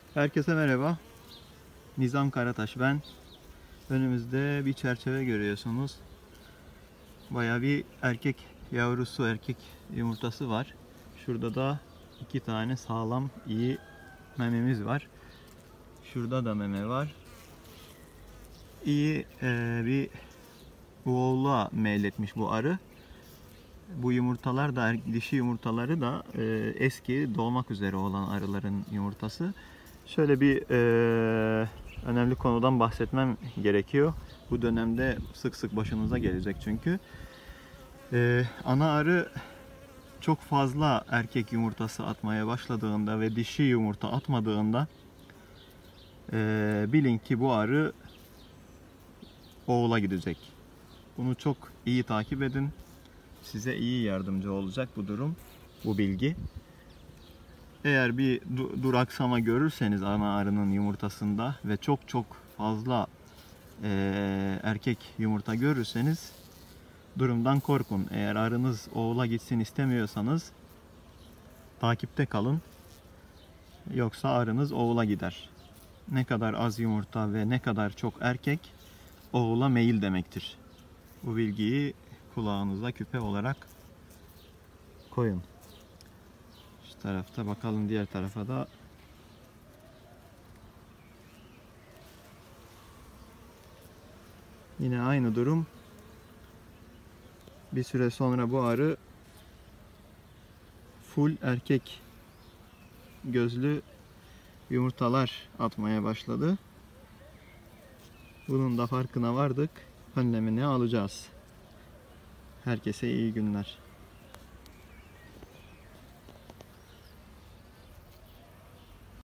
Herkese merhaba. Nizam Karataş ben. Önümüzde bir çerçeve görüyorsunuz. Bayağı bir erkek yavrusu, erkek yumurtası var. Şurada da iki tane sağlam, iyi mememiz var. Şurada da meme var. İyi bir oğluğa meyletmiş bu arı. Bu yumurtalar da, dişi yumurtaları da eski, doğmak üzere olan arıların yumurtası. Şöyle bir önemli konudan bahsetmem gerekiyor. Bu dönemde sık sık başınıza gelecek çünkü. Ana arı çok fazla erkek yumurtası atmaya başladığında ve dişi yumurta atmadığında bilin ki bu arı oğula gidecek. Bunu çok iyi takip edin. Size iyi yardımcı olacak bu durum, bu bilgi. Eğer bir duraksama görürseniz ana arının yumurtasında ve çok fazla erkek yumurta görürseniz durumdan korkun. Eğer arınız oğula gitsin istemiyorsanız takipte kalın. Yoksa arınız oğula gider. Ne kadar az yumurta ve ne kadar çok erkek oğula meyil demektir. Bu bilgiyi kulağınıza küpe olarak koyun. Şu tarafta bakalım, diğer tarafa da. Yine aynı durum. Bir süre sonra bu arı full erkek gözlü yumurtalar atmaya başladı. Bunun da farkına vardık. Önlemini alacağız. Herkese iyi günler.